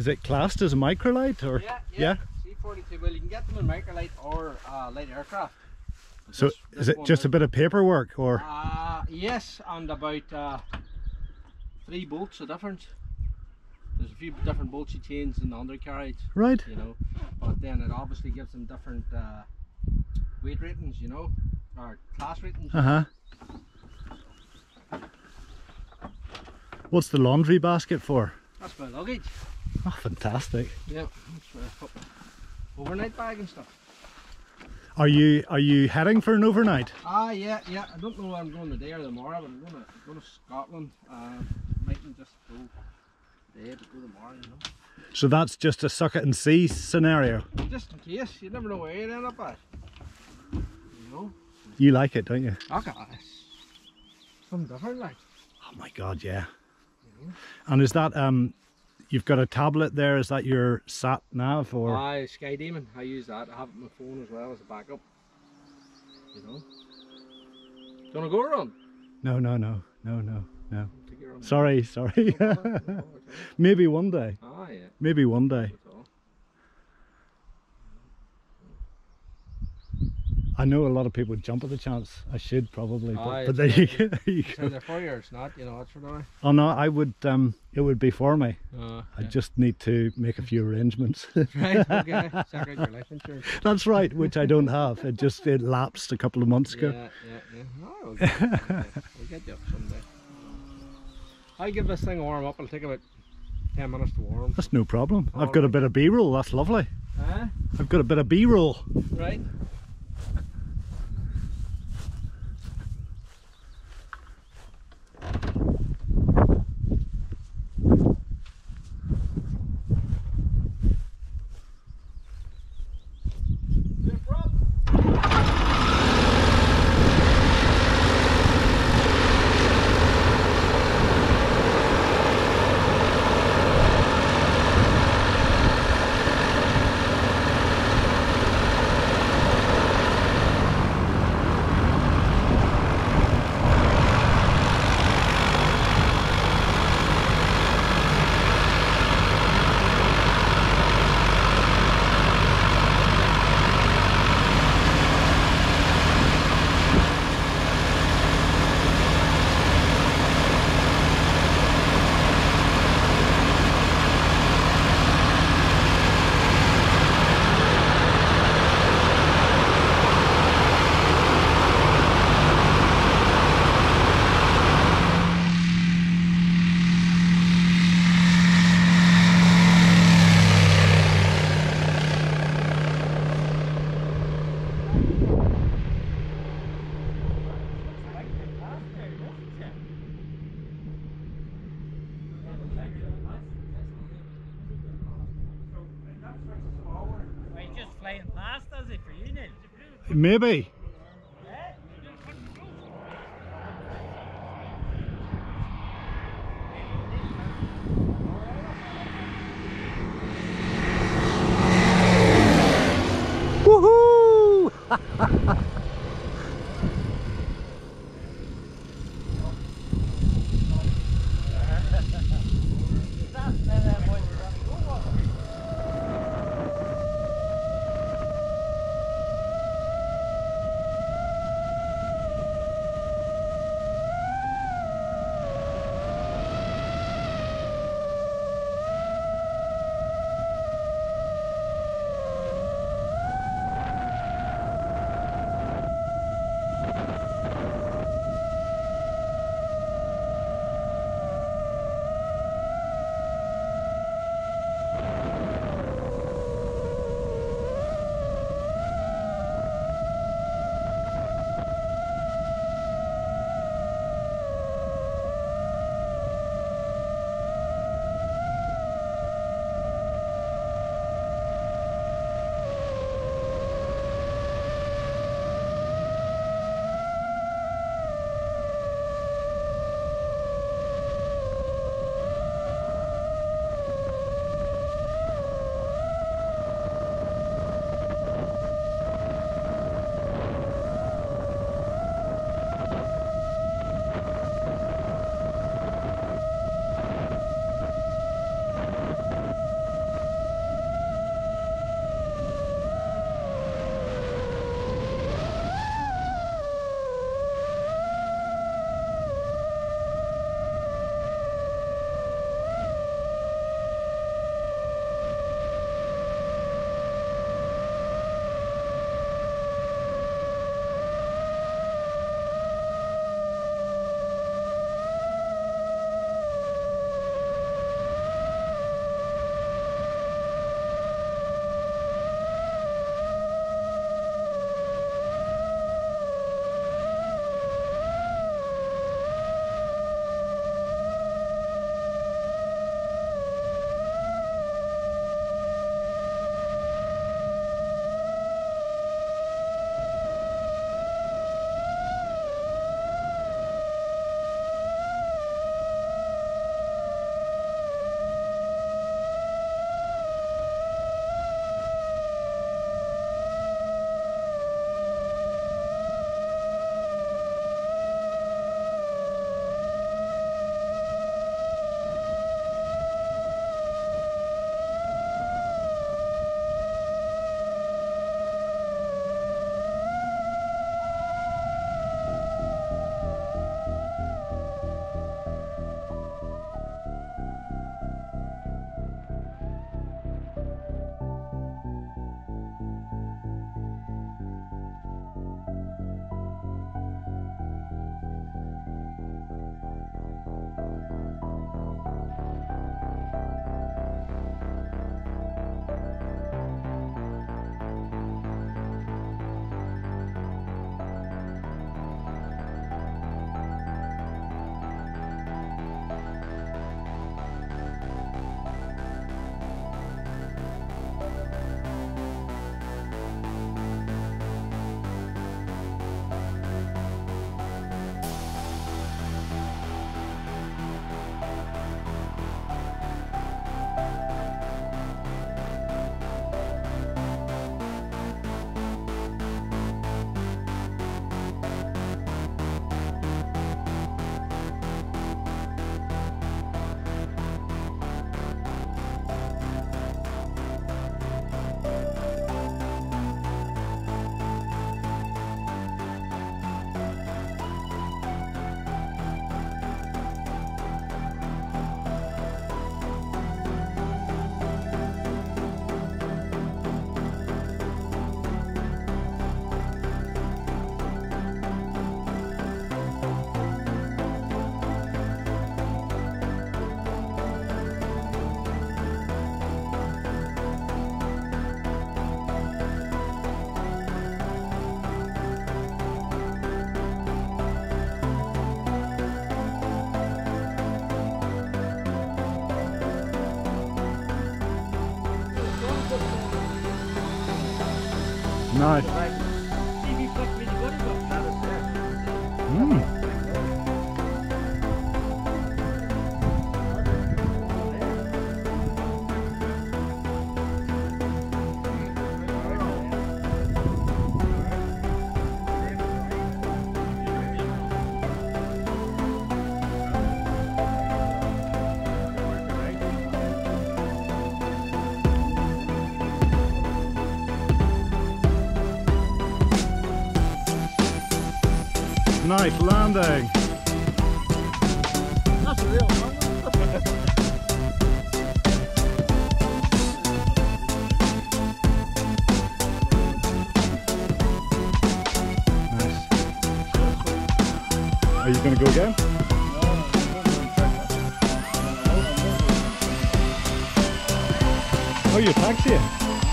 Is it classed as a microlight or? Yeah. C42. Well, you can get them in microlight or light aircraft. So is it just a bit of paperwork or? Yes, and about 3 bolts of difference. There's a few different bolts you change in the undercarriage. Right. You know, but then it obviously gives them different weight ratings, you know, or class ratings. What's the laundry basket for? That's my luggage. Oh, fantastic. Yeah, that's where I put my overnight bag and stuff. Are you heading for an overnight? Yeah. I don't know where I'm going today or tomorrow, but I'm going to Scotland. Mightn't just go today, but go tomorrow, you know. So that's just a suck it and see scenario? Just in case, you never know where you'd end up at. You know? You like it, don't you? Okay, it's something different, like. Oh my god, yeah. And is that you've got a tablet there, is that your sat nav or? Sky Demon, I use that. I have it on my phone as well as a backup. You know. Do you want to go around? No. Take your own. Sorry. No, Maybe one day. yeah. Maybe one day. I know a lot of people jump at the chance. I should probably, but there you go. It's either for you or it's not, you know, that's for now. Oh no, I would, it would be for me. Yeah. I just need to make a few arrangements. Right, okay. Check out your life insurance. That's right, which I don't have. It lapsed a couple of months ago. Yeah. Oh, we'll get you up someday. I give this thing a warm up. It'll take about 10 minutes to warm. That's no problem. I've got a bit of B-roll. That's lovely. Huh? I've got a bit of B-roll. Right. Maybe. Woohoo! Nice. Nice landing. That's a real one. Nice. Are you going to go again? Oh, you're taxiing?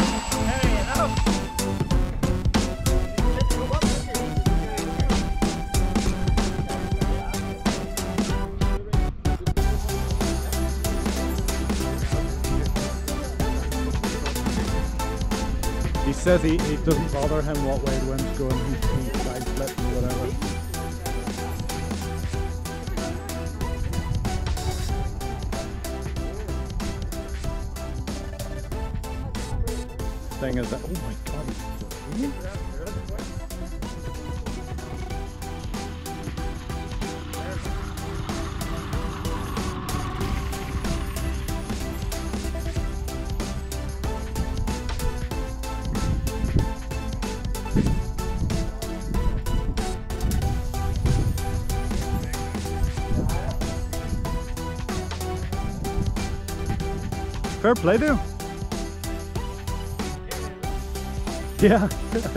He says it doesn't bother him what way the wind's going, he's side flipping or whatever. Thing is that, oh my god, fair play to him. Yeah.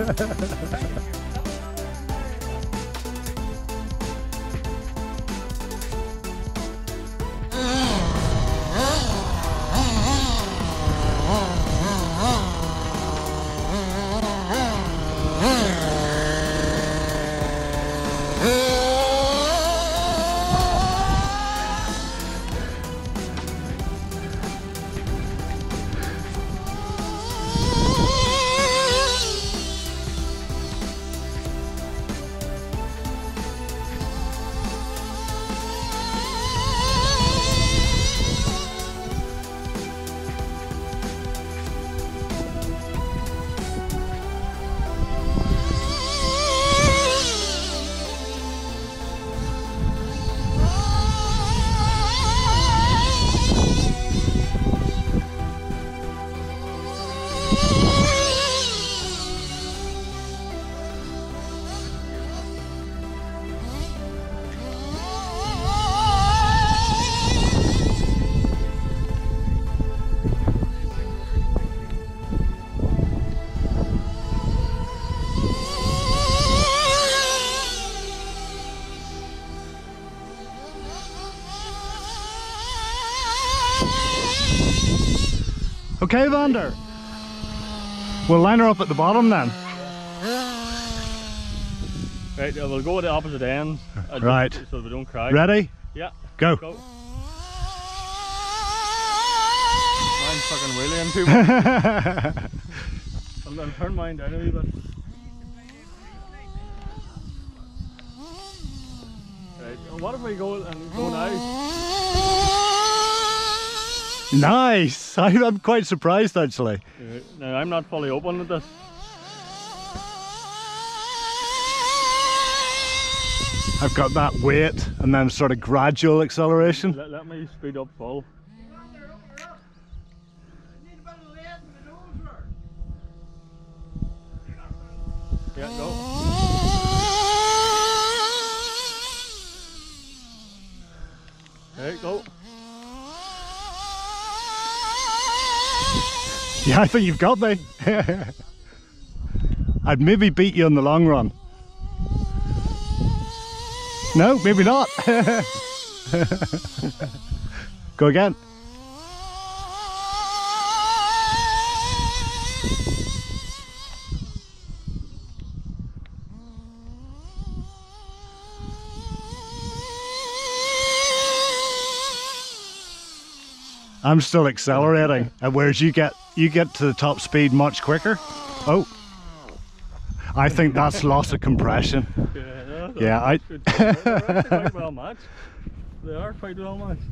Okay, Vander. We'll line her up at the bottom then. Right, we'll go at the opposite ends. Right. So we don't cry. Ready? Yeah. Go. Mine's fucking wheeling too much. I'm going to turn mine down a wee bit. Right, and what if we go now? Nice! I'm quite surprised actually. Now I'm not fully open with this. I've got that weight and then sort of gradual acceleration. Let me speed up full. Yeah, go. There you go. Yeah, I think you've got me. I'd maybe beat you in the long run. No, maybe not. Go again. I'm still accelerating, whereas you get to the top speed much quicker. Oh, I think that's loss of compression. Yeah, they're actually quite well matched. They are quite well matched.